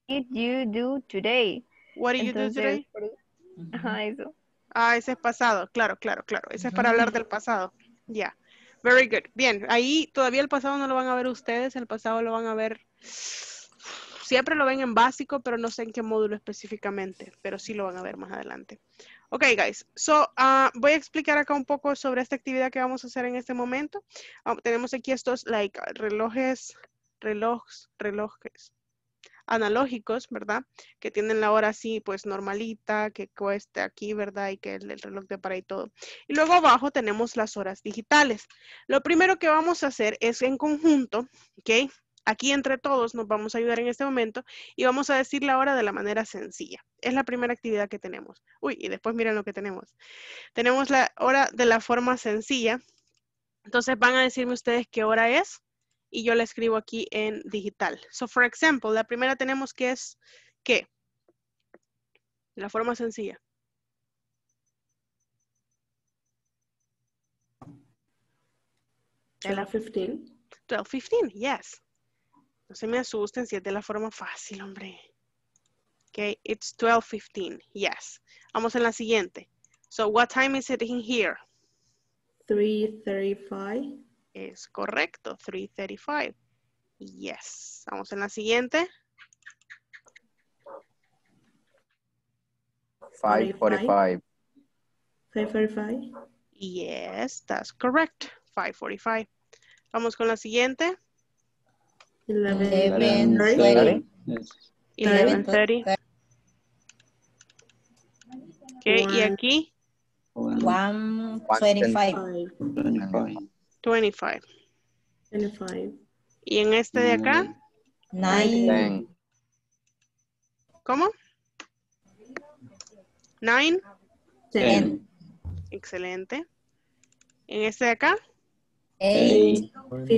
did you do today? What do you do today? Ajá, eso. Ah, ese es pasado. Claro. Ese es para hablar del pasado. Ya. Very good. Bien, ahí todavía el pasado no lo van a ver ustedes. El pasado lo van a ver... Siempre lo ven en básico, pero no sé en qué módulo específicamente. Pero sí lo van a ver más adelante. Ok, guys. So, voy a explicar acá un poco sobre esta actividad que vamos a hacer en este momento. Tenemos aquí estos, relojes analógicos, ¿verdad? Que tienen la hora así, pues, normalita, que cuesta aquí, ¿verdad? Y que el reloj de para y todo. Y luego abajo tenemos las horas digitales. Lo primero que vamos a hacer es en conjunto, ¿ok? Aquí entre todos nos vamos a ayudar en este momento y vamos a decir la hora de la manera sencilla. Es la primera actividad que tenemos. Uy, y después miren lo que tenemos. Tenemos la hora de la forma sencilla. Entonces van a decirme ustedes qué hora es. Y yo la escribo aquí en digital. So, for example, la primera tenemos que es, ¿qué? La forma sencilla. ¿12:15? 12:15, yes. No se me asusten si es de la forma fácil, hombre. Ok, it's 12:15, yes. Vamos en la siguiente. So, what time is it in here? 3:35. Es correcto, 3:35. Yes. Vamos en la siguiente. 5:45. 5:45. Yes, that's correct. 5:45. Vamos con la siguiente. 11:30. 11:30. Ok, y aquí. 1:25. 25. 25. Y en este de acá. 9. ¿Cómo? 9. 10. Excelente. En este de acá. 8.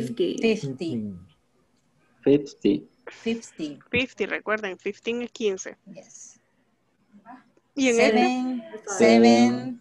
50. 50, recuerden, 15 es 15. Yes. Y en 7.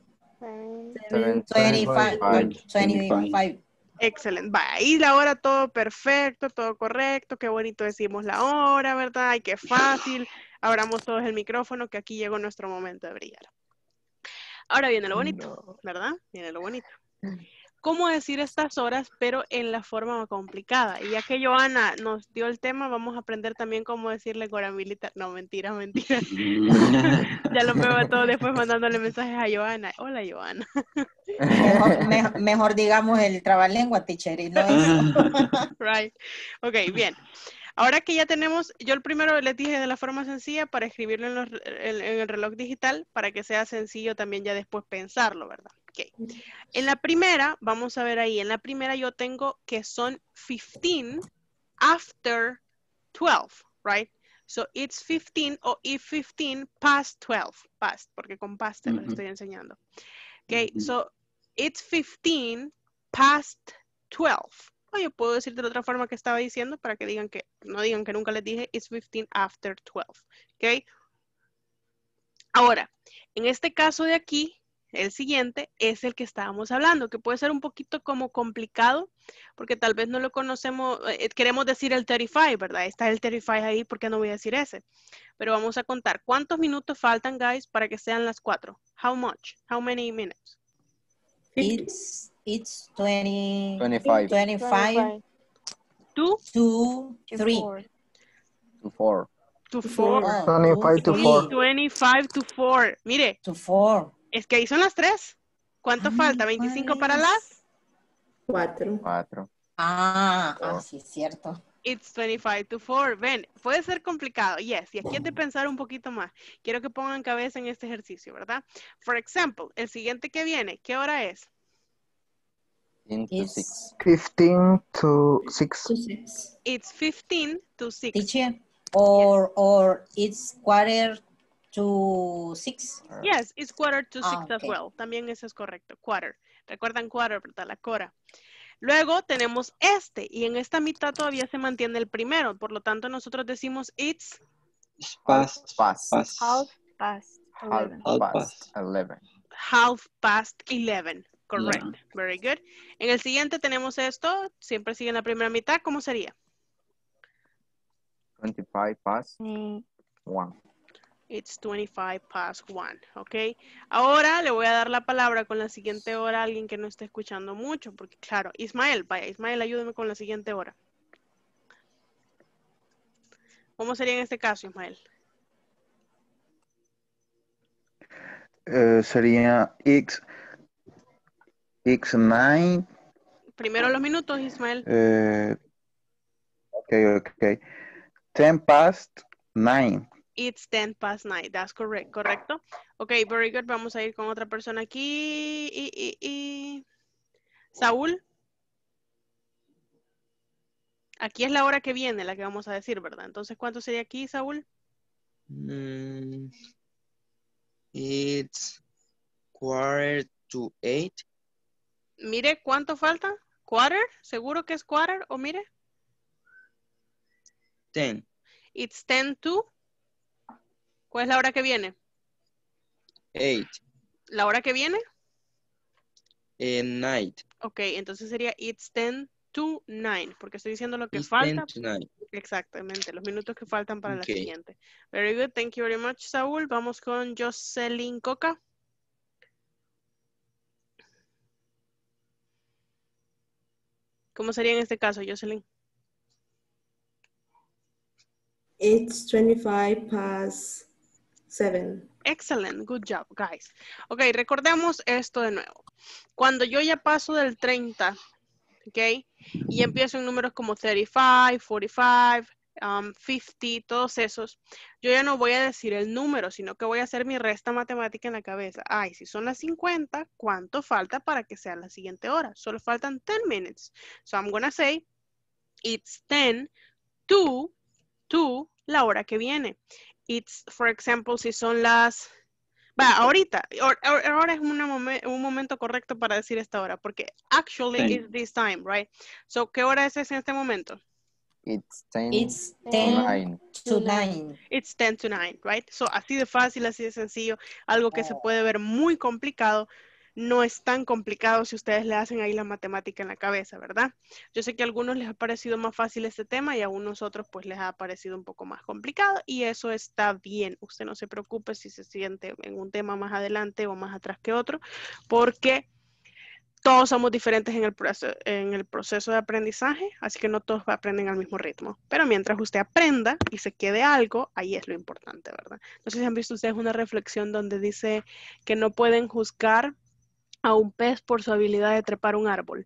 25. 25. Excelente. Va, ahí la hora todo perfecto, todo correcto. Qué bonito decimos la hora, ¿verdad? Y qué fácil. Abramos todos el micrófono que aquí llegó nuestro momento de brillar. Ahora viene lo bonito, ¿verdad? Viene lo bonito. ¿Cómo decir estas horas, pero en la forma complicada? Y ya que Joana nos dio el tema, vamos a aprender también cómo decirle hora militar. No, mentira. Ya lo veo a todos después mandándole mensajes a Joana. Hola, Joana. Mejor digamos el trabalengua, teacher, y no eso. Right. Ok, bien. Ahora que ya tenemos, yo el primero les dije de la forma sencilla para escribirlo en el reloj digital para que sea sencillo también ya después pensarlo, ¿verdad? Okay. En la primera, vamos a ver ahí, en la primera yo tengo que son 15 after 12, right? So it's 15 o if 15 past 12, past, porque con past te lo estoy enseñando. Okay, so it's 15 past 12. O yo puedo decir de la otra forma que estaba diciendo para que digan que, no digan que nunca les dije, it's 15 after 12. Ok. Ahora, en este caso de aquí, el siguiente es el que estábamos hablando, que puede ser un poquito como complicado, porque tal vez no lo conocemos, queremos decir el 35, ¿verdad? Está el 35 ahí, ¿por qué no voy a decir ese? Pero vamos a contar, ¿cuántos minutos faltan, guys, para que sean las 4? How much? How many minutes? It's 20, 25. 25 to 3. To 4. To 4. 25 to 4. 25 to 4. Mire. To 4. Es que ahí son las 3. ¿Cuánto falta? ¿25 para las? 4. Sí, es cierto. It's 25 to 4. Ven, puede ser complicado. Yes, y aquí es de pensar un poquito más. Quiero que pongan cabeza en este ejercicio, ¿verdad? For example, el siguiente que viene, ¿qué hora es? 15 to 6. It's 15 to 6. Teacher, or it's quarter to 6. Yes, it's quarter to 6 as okay. well. También eso es correcto. Quarter. ¿Recuerdan quarter, verdad? La cora. Luego tenemos este, y en esta mitad todavía se mantiene el primero. Por lo tanto, nosotros decimos it's past. Half past 11. Half past 11. Correct. Yeah. Very good. En el siguiente tenemos esto. Siempre sigue en la primera mitad. ¿Cómo sería? 25 past. 1. It's 25 past 1, ¿ok? Ahora le voy a dar la palabra con la siguiente hora a alguien que no esté escuchando mucho, porque claro, Ismael, vaya, Ismael, ayúdame con la siguiente hora. ¿Cómo sería en este caso, Ismael? Sería X9. Primero los minutos, Ismael. Okay. 10 past 9. It's 10 past 9. That's correct. Correcto. Ok, very good. Vamos a ir con otra persona aquí. Saúl. Aquí es la hora que viene, la que vamos a decir, ¿verdad? Entonces, ¿cuánto sería aquí, Saúl? It's 7:45. Mire, ¿cuánto falta? ¿Quarter? ¿Seguro que es quarter? ¿O mire? 10. It's 10 to. ¿Cuál es la hora que viene? 8. ¿La hora que viene? Night. Ok, entonces sería it's 10 to 9, porque estoy diciendo lo que It's falta. 10 to 9. Exactamente, los minutos que faltan para la Okay. siguiente. Very good, thank you very much, Saúl. Vamos con Jocelyn Coca. ¿Cómo sería en este caso, Jocelyn? It's 25 past 7. Excellent, good job, guys. Ok, recordemos esto de nuevo. Cuando yo ya paso del 30, ok, y empiezo en números como 35, 45, 50, todos esos, yo ya no voy a decir el número, sino que voy a hacer mi resta matemática en la cabeza. Ay, si son las 50, ¿cuánto falta para que sea la siguiente hora? Solo faltan 10 minutes. So I'm gonna say, it's 10 to la hora que viene. It's, for example, si son las... ahorita, ahora es un momento correcto para decir esta hora, porque actually Sí. it's this time, right? So, ¿qué hora es en este momento? It's 10 It's to 10 9. to 9. It's 10 to 9, right? So, así de fácil, así de sencillo, algo que se puede ver muy complicado, no es tan complicado si ustedes le hacen ahí la matemática en la cabeza, ¿verdad? Yo sé que a algunos les ha parecido más fácil este tema y a unos otros pues les ha parecido un poco más complicado y eso está bien. Usted no se preocupe si se siente en un tema más adelante o más atrás que otro, porque todos somos diferentes en el proceso de aprendizaje, así que no todos aprenden al mismo ritmo. Pero mientras usted aprenda y se quede algo, ahí es lo importante, ¿verdad? No sé si han visto ustedes una reflexión donde dice que no pueden juzgar a un pez por su habilidad de trepar un árbol.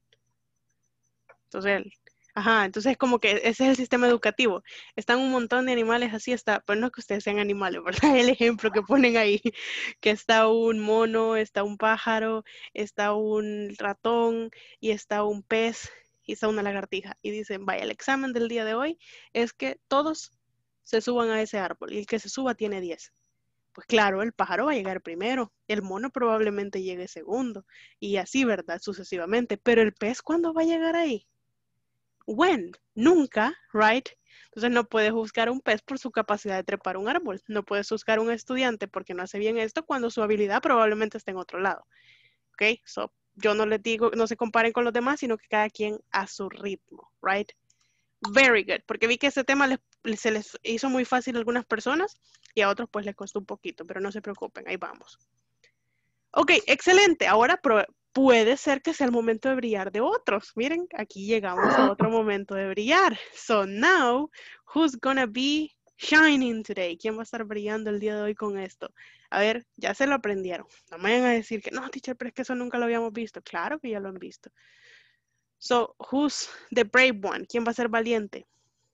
Entonces como que ese es el sistema educativo. Están un montón de animales así, pero no es que ustedes sean animales, ¿verdad? El ejemplo que ponen ahí, que está un mono, está un pájaro, está un ratón y está un pez y está una lagartija. Y dicen, vaya, el examen del día de hoy es que todos se suban a ese árbol y el que se suba tiene 10. Pues claro, el pájaro va a llegar primero, el mono probablemente llegue segundo y así, ¿verdad? Sucesivamente. Pero el pez, ¿cuándo va a llegar ahí? When? Nunca, right? Entonces no puedes juzgar a un pez por su capacidad de trepar un árbol. No puedes juzgar a un estudiante porque no hace bien esto cuando su habilidad probablemente está en otro lado. ¿Ok? So, yo no les digo, no se comparen con los demás, sino que cada quien a su ritmo, right? Very good, porque vi que ese tema se les hizo muy fácil a algunas personas y a otros pues les costó un poquito, pero no se preocupen, ahí vamos. Ok, excelente. Ahora puede ser que sea el momento de brillar de otros. Miren, aquí llegamos a otro momento de brillar. So now, who's gonna be shining today? ¿Quién va a estar brillando el día de hoy con esto? A ver, ya se lo aprendieron. No me vayan a decir que no, teacher, pero es que eso nunca lo habíamos visto. Claro que ya lo han visto. So, who's the brave one? ¿Quién va a ser valiente?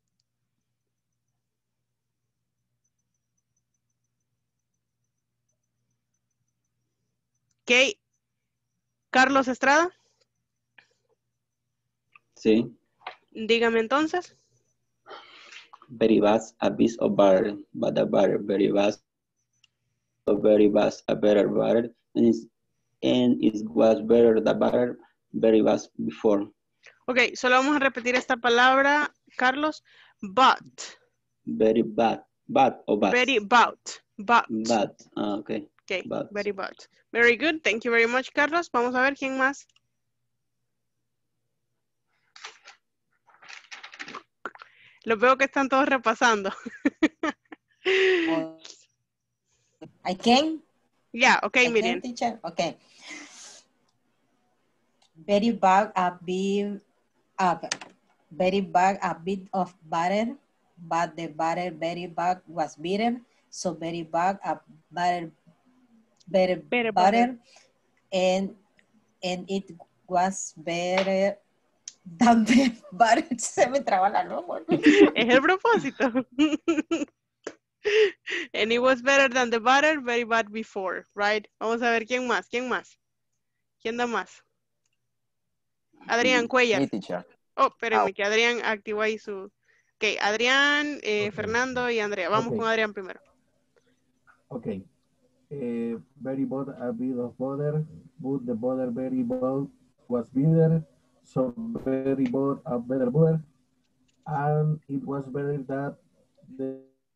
Ok. Carlos Estrada. Sí. Dígame entonces. Very vast abyss of butter, but a butter very vast, so very vast a better butter, and it was better the butter very vast before. Ok, solo vamos a repetir esta palabra, Carlos. But. Very bad. Bad or bad? Very but. But. Bad. Okay. Okay, Bad. very but. Very good. Thank you very much, Carlos. Vamos a ver quién más. Los veo que están todos repasando. I can? Yeah, okay, I Miriam. can, teacher? Okay. Very bag a bit of butter, but the butter very bag was bitter, so very bag a butter and it was better than the butter. Se me traba la lengua. Es el propósito. And it was better than the butter, very bad before, right? Vamos a ver, ¿quién más? ¿Quién más? ¿Quién da más? Adrián Cuellar. Me, teacher. Oh, espérenme, que Adrián activó ahí su... Ok, Adrián, Fernando y Andrea. Vamos con Adrián primero. Okay. Very bad a bit of butter, but the butter very bad was bitter, so very bad a better butter, and it was better that the...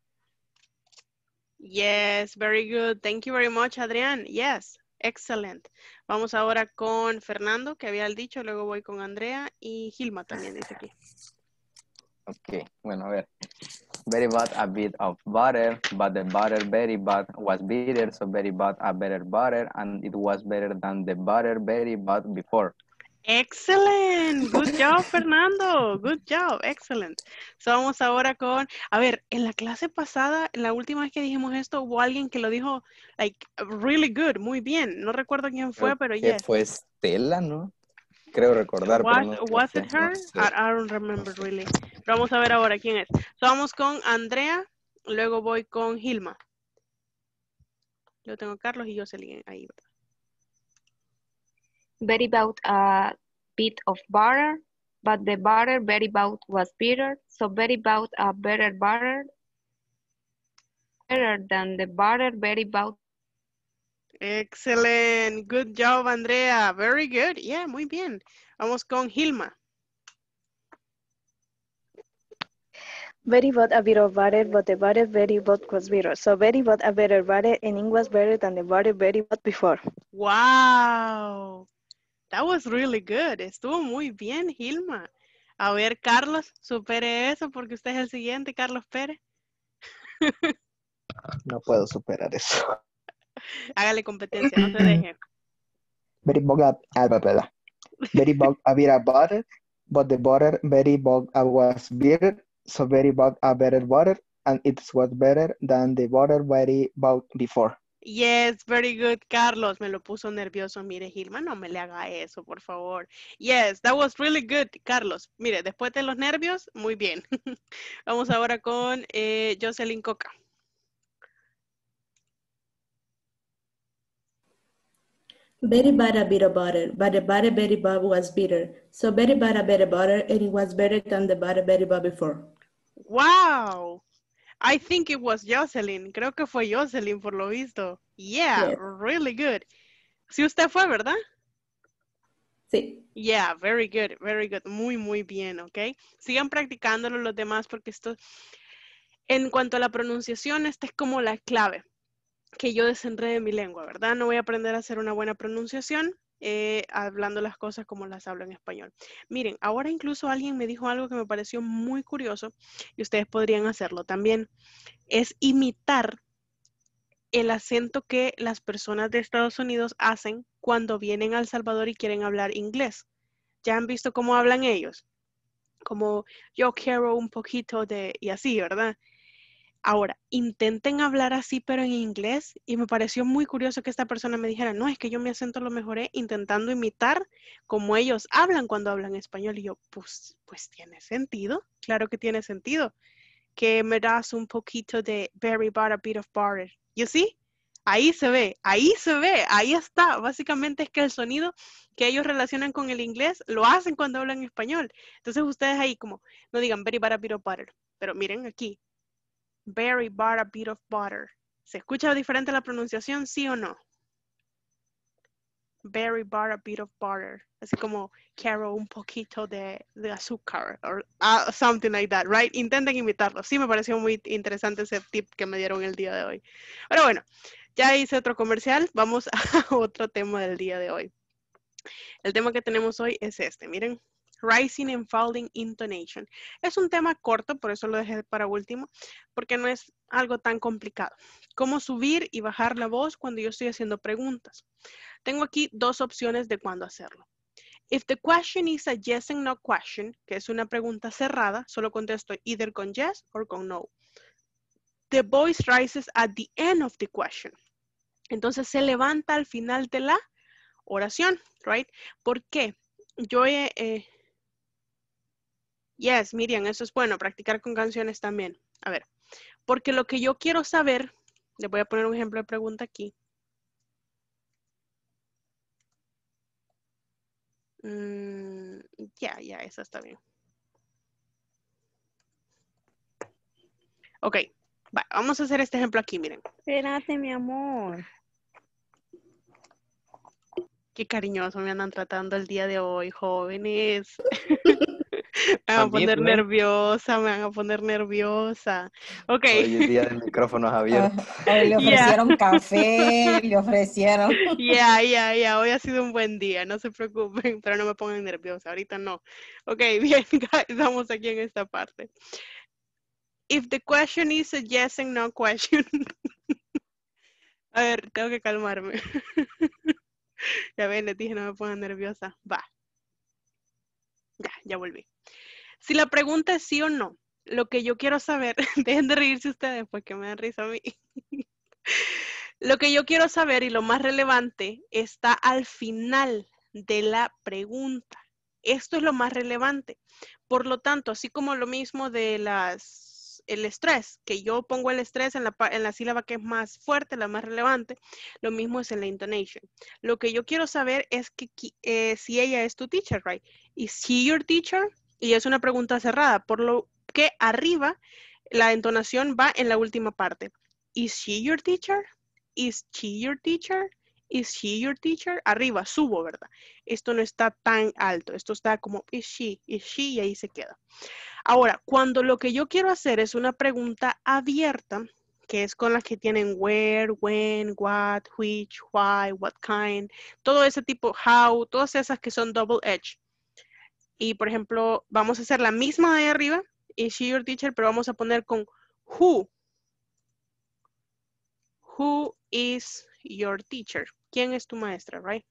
Yes, very good. Thank you very much, Adrián. Yes, excellent. Vamos ahora con Fernando, que había dicho, luego voy con Andrea y Gilma también dice aquí. Ok, bueno, a ver. Very bad a bit of butter, but the butter very bad was bitter, so very bad a better butter, and it was better than the butter very bad before. Excellent. Good job, Fernando. Good job. Excellent. So vamos ahora con, a ver, en la clase pasada, en la última vez que dijimos esto, hubo alguien que lo dijo, like, really good, muy bien. No recuerdo quién fue, pero que yes. fue Estela, ¿no? Creo recordar, pero no. Was it her? No sé. I don't remember really. Pero vamos a ver ahora quién es. So vamos con Andrea, luego voy con Gilma. Yo tengo a Carlos y Jocelyn ahí, ¿verdad? Very about a bit of butter, but the butter very about was bitter, so very about a better butter, better than the butter very about. Excellent. Good job, Andrea. Very good. Yeah, muy bien. Vamos con Gilma. Very bad a bit of butter, but the butter very bad was bitter. So very bad a better butter, and it was better than the butter very bad before. Wow. That was really good. Estuvo muy bien, Gilma. A ver, Carlos, supere eso porque usted es el siguiente, Carlos Pérez. No puedo superar eso. Hágale competencia, no se deje. Very bug very bug a bit of butter, but the butter very bug was bitter, so very bug a better butter, and it was better than the butter very bug before. Yes, very good, Carlos. Me lo puso nervioso. Mire, Gilma, no me le haga eso, por favor. Yes, that was really good, Carlos. Mire, después de los nervios, muy bien. Vamos ahora con Jocelyn Coca. Very bad a bit of butter, but the butter very bad was bitter. So very bad a better butter, and it was better than the butter very bad before. Wow. I think it was Jocelyn. Creo que fue Jocelyn por lo visto. Yeah, Yes. really good. Sí, usted fue, ¿verdad? Sí. Yeah, very good, very good. Muy, muy bien, ¿ok? Sigan practicándolo los demás porque esto, en cuanto a la pronunciación, esta es como la clave. Que yo desenrede mi lengua, ¿verdad? No voy a aprender a hacer una buena pronunciación hablando las cosas como las hablo en español. Miren, ahora incluso alguien me dijo algo que me pareció muy curioso y ustedes podrían hacerlo también. Es imitar el acento que las personas de Estados Unidos hacen cuando vienen a El Salvador y quieren hablar inglés. ¿Ya han visto cómo hablan ellos? Como yo quiero un poquito de... y así, ¿verdad? Ahora, intenten hablar así, pero en inglés. Y me pareció muy curioso que esta persona me dijera, no, es que yo mi acento lo mejoré intentando imitar como ellos hablan cuando hablan español. Y yo, pues tiene sentido. Claro que tiene sentido. Que me das un poquito de very bad, a bit of butter. ¿You see? Ahí se ve, ahí está. Básicamente es que el sonido que ellos relacionan con el inglés lo hacen cuando hablan español. Entonces ustedes ahí como, no digan very bad, a bit of butter. Pero miren aquí. Very bad, a bit of butter. ¿Se escucha diferente la pronunciación, sí o no? Very bad, a bit of butter. Así como quiero un poquito de azúcar. Or something like that, right? Intenten imitarlo. Sí me pareció muy interesante ese tip que me dieron el día de hoy. Pero bueno, ya hice otro comercial. Vamos a otro tema del día de hoy. El tema que tenemos hoy es este. Miren. rising and falling intonation. Es un tema corto, por eso lo dejé para último, porque no es algo tan complicado. Cómo subir y bajar la voz cuando yo estoy haciendo preguntas. Tengo aquí dos opciones de cuándo hacerlo. If the question is a yes and no question, que es una pregunta cerrada, solo contesto either con yes or con no. The voice rises at the end of the question. Entonces se levanta al final de la oración, right? ¿Por qué? Yes, Miriam, eso es bueno, practicar con canciones también. A ver, porque lo que yo quiero saber, le voy a poner un ejemplo de pregunta aquí. Ya, esa está bien. Ok, vamos a hacer este ejemplo aquí, miren. Espérate, mi amor. Qué cariñoso me andan tratando el día de hoy, jóvenes. Me van a poner nerviosa, me van a poner nerviosa. Ok. Hoy es día de micrófonos abiertos. Hoy le ofrecieron café, le ofrecieron. Ya, hoy ha sido un buen día, no se preocupen, pero no me pongan nerviosa, ahorita no. Ok, bien, guys, estamos aquí en esta parte. If the question is a yes and no question. A ver, tengo que calmarme. Ya ven, les dije no me pongan nerviosa. Va. Ya volví. Si la pregunta es sí o no, lo que yo quiero saber, dejen de reírse ustedes porque me dan risa a mí. Lo que yo quiero saber y lo más relevante está al final de la pregunta. Esto es lo más relevante. Por lo tanto, así como lo mismo de el estrés, que yo pongo el estrés en la sílaba que es más fuerte, la más relevante, lo mismo es en la intonation. Lo que yo quiero saber es que si ella es tu teacher, right? ¿Is she your teacher? Y es una pregunta cerrada, por lo que arriba la entonación va en la última parte. ¿Is she your teacher? ¿Is she your teacher? ¿Is she your teacher? Arriba, subo, ¿verdad? Esto no está tan alto. Esto está como is she, y ahí se queda. Ahora, cuando lo que yo quiero hacer es una pregunta abierta, que es con las que tienen where, when, what, which, why, what kind, todo ese tipo, how, todas esas que son double edge. Y, por ejemplo, vamos a hacer la misma de arriba, is she your teacher, pero vamos a poner con who. Who is your teacher? ¿Quién es tu maestra, right?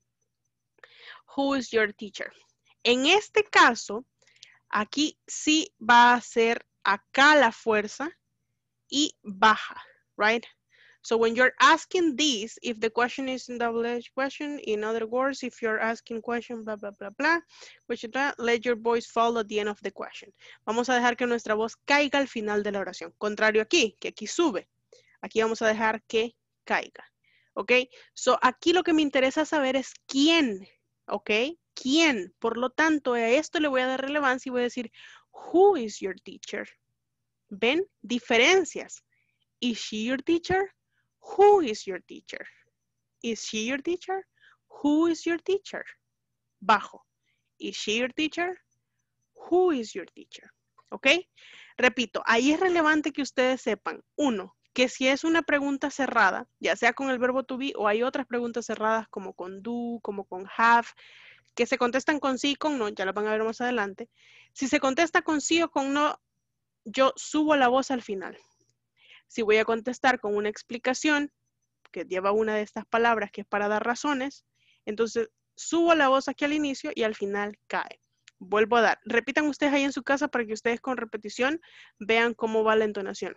Who is your teacher? En este caso, aquí sí va a ser acá la fuerza y baja, right? So when you're asking this, if the question is in double-edged question, in other words, if you're asking question, blah, blah, blah, blah, question, let your voice fall at the end of the question. Vamos a dejar que nuestra voz caiga al final de la oración. Contrario aquí, que aquí sube. Aquí vamos a dejar que caiga. ¿Ok? So, aquí lo que me interesa saber es quién. ¿Ok? ¿Quién? Por lo tanto, a esto le voy a dar relevancia y voy a decir, who is your teacher? ¿Ven? Diferencias. Is she your teacher? Who is your teacher? Is she your teacher? Who is your teacher? Bajo. Is she your teacher? Who is your teacher? ¿Ok? Repito, ahí es relevante que ustedes sepan, uno, que si es una pregunta cerrada, ya sea con el verbo to be o hay otras preguntas cerradas como con do, como con have, que se contestan con sí y con no, ya lo van a ver más adelante. Si se contesta con sí o con no, yo subo la voz al final. Si voy a contestar con una explicación que lleva una de estas palabras que es para dar razones, entonces subo la voz aquí al inicio y al final cae. Vuelvo a dar. Repitan ustedes ahí en su casa para que ustedes con repetición vean cómo va la entonación.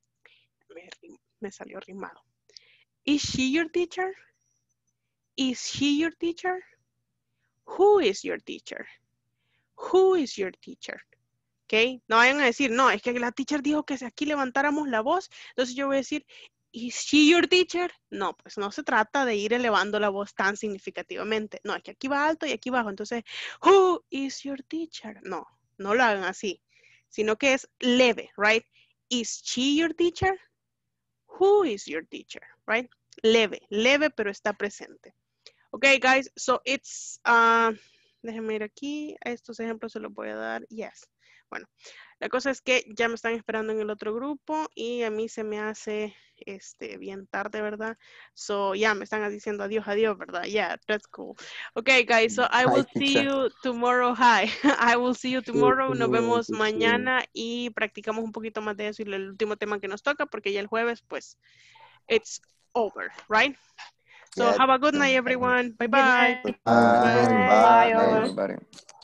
Me salió rimado. Is she your teacher? Is she your teacher? Who is your teacher? Who is your teacher? ¿Ok? No vayan a decir, no, es que la teacher dijo que si aquí levantáramos la voz, entonces yo voy a decir, ¿is she your teacher? No, pues no se trata de ir elevando la voz tan significativamente. No, es que aquí va alto y aquí bajo. Entonces, who is your teacher? No, no lo hagan así, sino que es leve, right? Is she your teacher? Who is your teacher, right? Leve, pero está presente. Okay, guys, so it's, déjenme ir aquí, a estos ejemplos se los voy a dar, yes. Bueno, la cosa es que ya me están esperando en el otro grupo y a mí se me hace bien tarde, ¿verdad? So, ya me están diciendo adiós, ¿verdad? Yeah, that's cool. Okay, guys, so I will see you tomorrow. Hi, I will see you tomorrow. Nos vemos mañana y practicamos un poquito más de eso y el último tema que nos toca porque ya el jueves, pues, it's over, right? So Yeah. have a good night, everyone. Bye-bye. Bye, everybody.